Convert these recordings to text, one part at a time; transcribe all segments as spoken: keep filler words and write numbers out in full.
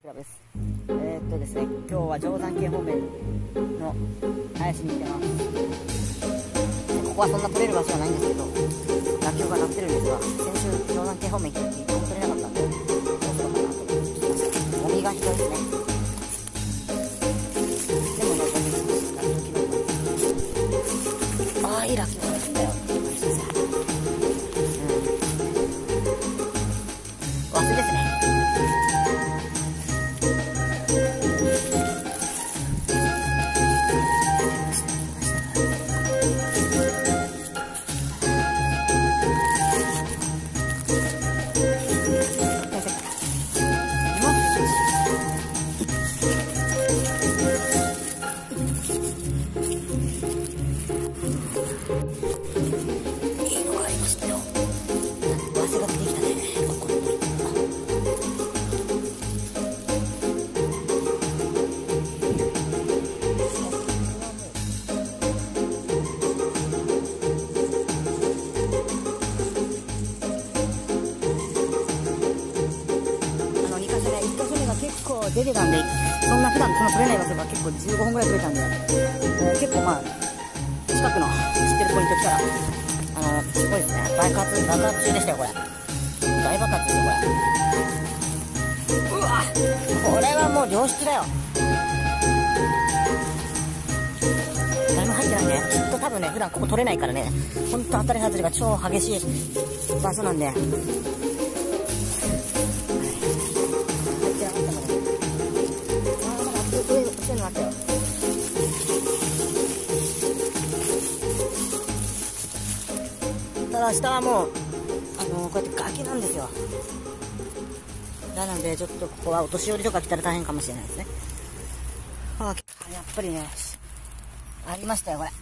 クラブです。えー、っとですね、今日は定山渓方面の林に来てます。ここはそんな取れる場所はないんですけど、ラッキョウが鳴ってるんですが、先週定山渓方面来た時一個も取れなかったんで、どうしようかなと思って来ました。ゴミがひどいですね。でもね、ゴミラッキョウキノコ。ああ、いいラッキョウが鳴ったよ。うん。忘れですね。結構出てたんで、そんな普段その取れない場所が結構じゅうごほんぐらい取れたんで、えー、結構まあ近くの知ってるポイント来たら、あのー、すごいですね。爆発爆発中でしたよこれ。大爆発ですよこれ。うわ、これはもう良質だよ。誰も入ってないね。きっと多分ね、普段ここ取れないからね、ほんと当たり外れが超激しい場所なんで。ただ下はもう、あのー、こうやって崖なんですよ。なのでちょっとここはお年寄りとか来たら大変かもしれないですね。あ、やっぱりね、ありましたよこれ。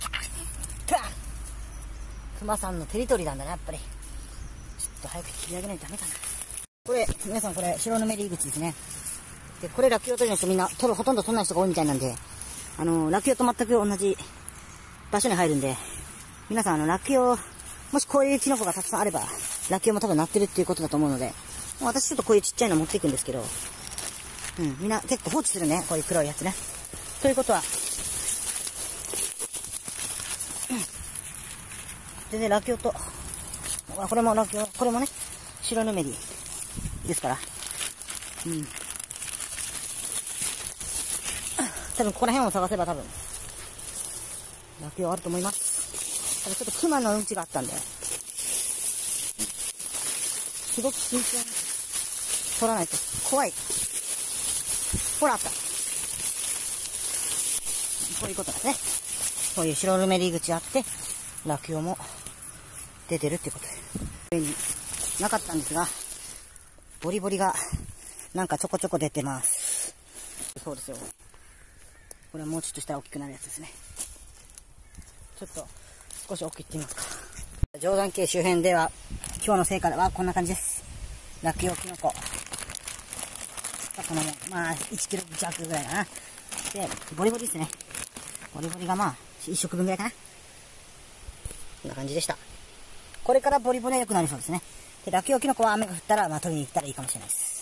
熊さんのテリトリーなんだね、やっぱり。ちょっと早く切り上げないとダメかな。これ皆さん、これ白ぬめり入り口ですね。でこれラッキョウ取りの人みんな取る、ほとんど取らない人が多いみたいなんで、あのー、ラッキョウと全く同じ場所に入るんで、皆さんあのラッキョウ、もしこういうキノコがたくさんあれば、ラッキョウも多分鳴ってるっていうことだと思うので、私ちょっとこういうちっちゃいの持っていくんですけど、うん、みんな結構放置するね、こういう黒いやつね。ということは、うん、全然ラッキョウと、これもラッキョウ、これもね、白ぬめりですから、うん。多分ここら辺を探せば多分、ラッキョウあると思います。ただちょっとクマのうんちがあったんで、すごく慎重に取らないと怖い。ほらあった。こういうことですね。こういう白ぬめり口あって、ラッキョウも出てるってことで。上になかったんですが、ボリボリがなんかちょこちょこ出てます。そうですよ。これはもうちょっとしたら大きくなるやつですね。ちょっと少し奥行ってみますか。定山渓周辺では今日の成果はこんな感じです。ラッキョウキノコ。このまあいちキロ弱ぐらいかな。で、ボリボリですね。ボリボリがまあいっ食分ぐらいかな。こんな感じでした。これからボリボリが良くなりそうですね。で、ラッキョウキノコは雨が降ったらまあ取りに行ったらいいかもしれないです。